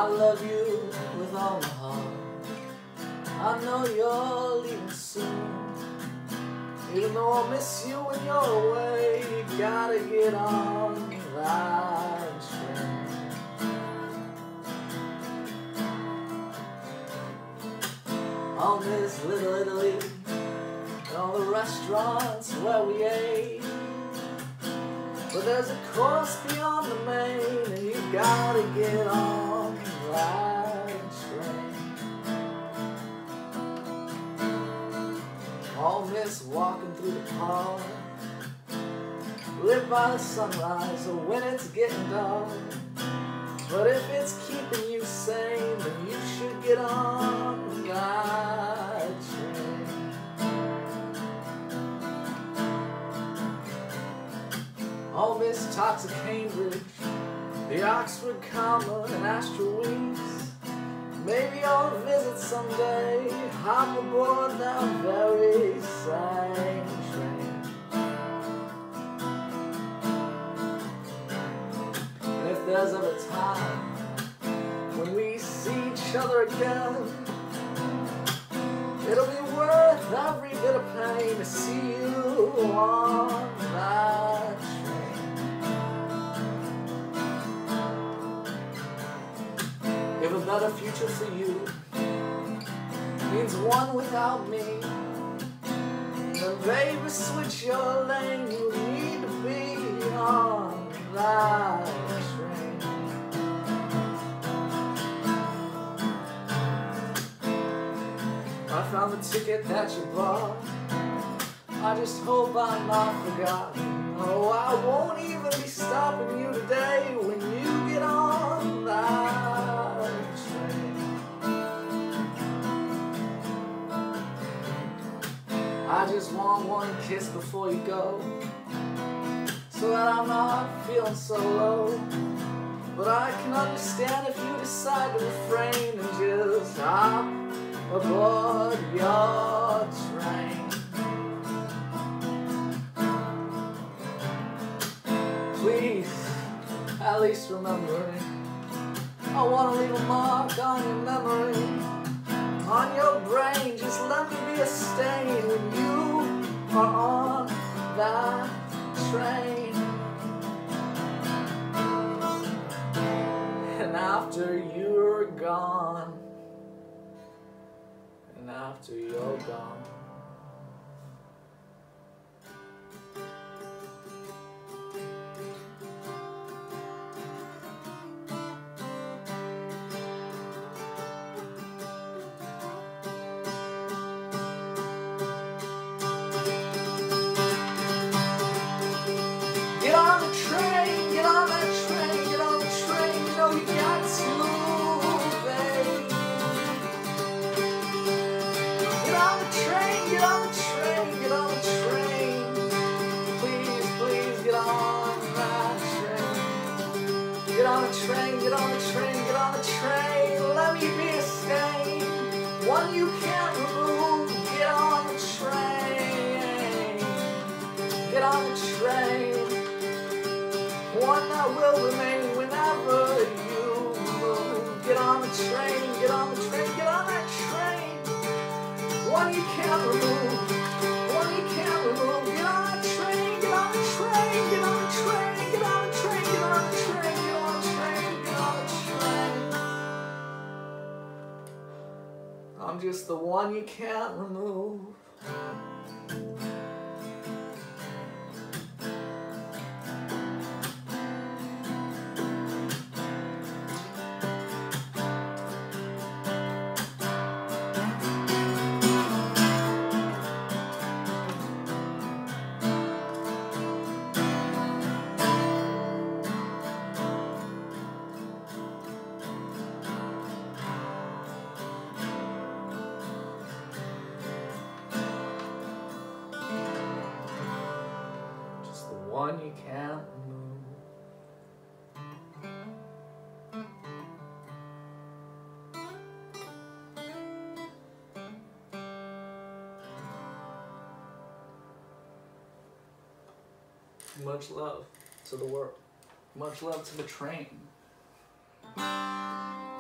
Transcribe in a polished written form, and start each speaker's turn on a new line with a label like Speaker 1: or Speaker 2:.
Speaker 1: I love you with all my heart. I know you're leaving soon. Even though I'll miss you when you're away, you gotta get on that train. I'll miss Little Italy and all the restaurants where we ate. But there's a course beyond the main, and you gotta get on that train. I'll miss walking through the park, live by the sunrise or when it's getting dark. But if it's keeping you sane, then you should get on that train. I'll miss talks at Cambridge, the Oxford Common and astral weeks. Maybe I'll visit someday, hop aboard that very same train. And if there's ever a time when we see each other again, it'll be worth every bit of pain to see you on that train. If a better future for you means one without me, then baby switch your lane, you need to be on that train. I found the ticket that you bought, I just hope I'm not forgotten. Oh, I won't even be stopping you today when you get on that train. I just want one kiss before you go, so that I'm not feeling so low. But I can understand if you decide to refrain and just hop aboard your train. Please, at least remember it. I want to leave a mark on your memory, on your brain. Just let me be a stain when you are on that train. And after you're gone, and after you're gone, get on the train, get on that train, get on the train, you know you got to, babe. Get on the train, get on the train, get on the train. Please, please get on that train. Get on the train, get on the train, get on the train. Let me be a stain, one you can't remove. Get on the train, get on the train. One that will remain whenever you move. Get on the train, get on the train, get on that train. One you can't remove, one you can't remove. Get on that train, get on the train, get on the train, get on the train, get on the train, get on the train, get on the train. I'm just the one you can't remove. One you can't move. Much love to the world. Much love to the train.